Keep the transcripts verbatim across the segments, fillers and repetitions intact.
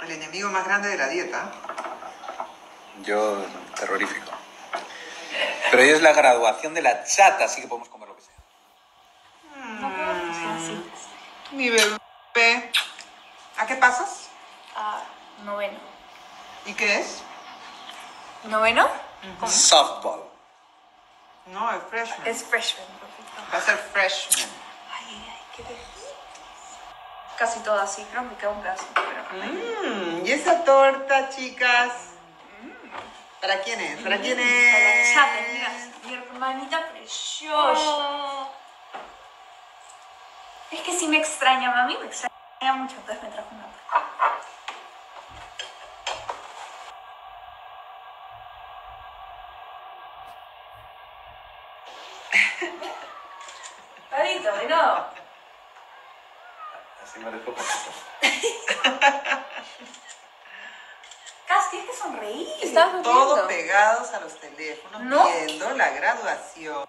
El enemigo más grande de la dieta. Yo, terrorífico. Pero hoy es la graduación de la chata, así que podemos comer lo que sea. No creo que sea así. Mi bebé. ¿A qué pasas? Ah, noveno. ¿Y qué es? ¿Noveno? Uh-huh. Softball. No, es freshman. Es freshman, perfecto. Va a ser freshman. Ay, ay, qué delicia. Casi todo así, creo que queda un pedazo. Pero... Mm, ¿y esa torta, chicas? Mm. ¿Para quién es? ¿Para quién es? Para la chata, mira, mi hermanita preciosa. Oh. Es que si me extraña, mami, me extraña mucho, entonces me trajo una torta. Padito, de nuevo. Así me dejo poquito. Cas, tienes que sonreír. Estamos todos pegados a los teléfonos, ¿no? Viendo la graduación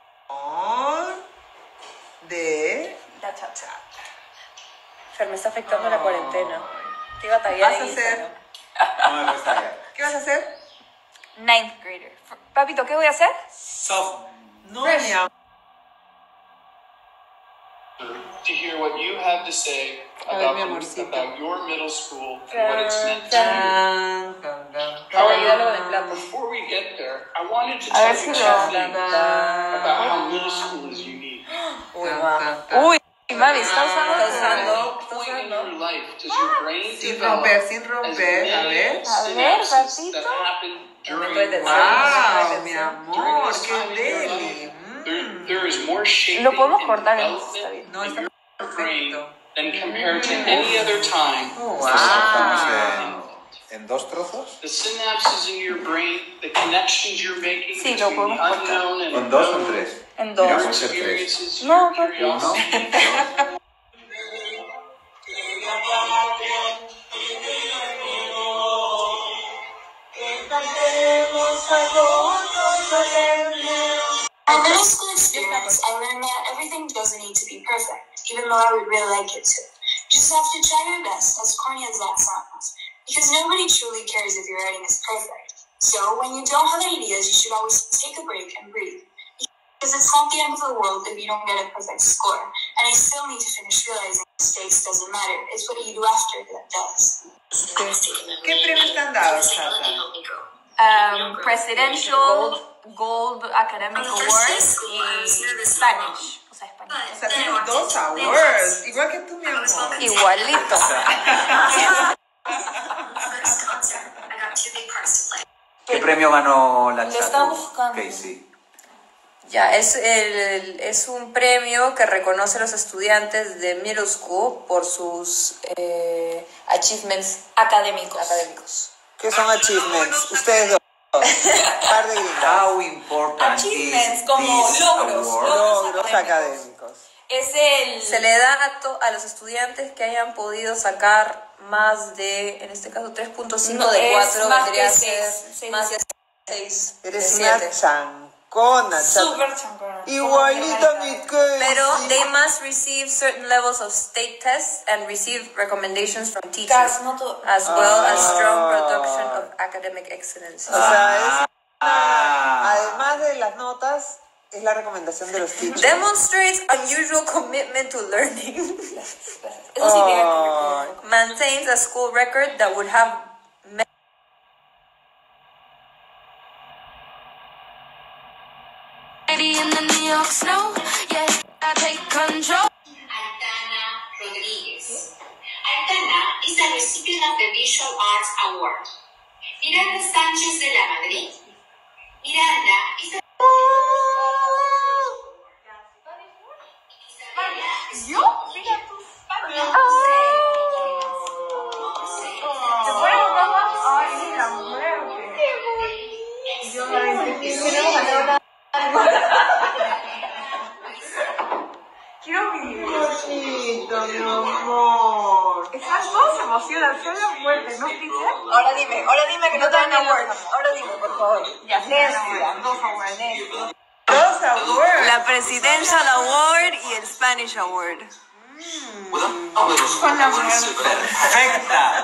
de la chata. Fer, me está afectando oh. la cuarentena. Te iba a tallar. ¿Qué vas a hacer? No me gusta tallar. ¿Qué vas a hacer? Ninth grader. Papito, ¿qué voy a hacer? Soft. No, mi amor. To hear what you have to say about, the, about your middle school and what it's meant to you. However, before we get there, I wanted to tell you two things about how middle school is unique. Uy, Uy, mami, está usando, está usando. Point in your life does your brain Sin develop romper, sin romper. A ver. A ver, ratito. that happen during wow, mi amor, qué deli. There, there is more shaping Lo podemos and cortar en development no, in está your brain perfecto. than compared to any other time. Oh, wow. ¿En dos trozos? The synapses in your brain, the connections you're making sí, lo between the unknown and ¿En dos o en tres? En dos. Vamos a hacer tres. No, your curiosity. ¿No? In middle school experience, I learned that everything doesn't need to be perfect, even though I would really like it to. You just have to try your best, as corny as that sounds, because nobody truly cares if your writing is perfect. So, when you don't have ideas, you should always take a break and breathe. Because it's not the end of the world if you don't get a perfect score. And I still need to finish realizing mistakes doesn't matter. It's what you do after that does. ¿Qué premios te han dado, Chata? Um, presidential Gold Academic Awards y Spanish. O sea, español. O sea, tienes dos awards. Igual que tú, mi amor. Igualito. ¿Qué premio ganó la Chata? Lo estamos buscando. Casey. Ya, es, el, es un premio que reconoce a los estudiantes de middle school por sus eh, achievements académicos. académicos. ¿Qué son achievements? Ustedes dos. Par de gringas. How important Achievements, is como this logros, award? logros Logros académicos. Es el... Se le da a, to, a los estudiantes que hayan podido sacar más de, en este caso, tres punto cinco no, de cuatro, más vendría a que ser seis, seis, más de seis. Eres de una siete. chancona, Chata. Súper chancona. Igualita mi Casey. Pero they must receive certain levels of state tests and receive recommendations from teachers, Gas, no todo. as well as strong production of academic excellence. O sea, es una, además de las notas, es la recomendación de los teachers. Demonstrates unusual commitment to learning. Eso sí tiene Oh. Maintains a school record that would have In the New York snow, yeah, I take control. Altana Rodríguez. Altana is a recipient of the Visual Arts Award. Miranda Sánchez de la Madrid. Miranda is a... ¿Yo? Mira tus patas. ¿Te puedes hablar más? Ay, mira, muerte. Yo me identifico. Quiero mi Cosito, mi amor. Esas dos se emocionan, son las muertes, ¿no, Pizza? Ahora dime, ahora dime que no te dan awards. Ahora dime, por favor. Ya, necia, dos awards. Dos awards. La Presidential Award y el Spanish Award. Perfecta.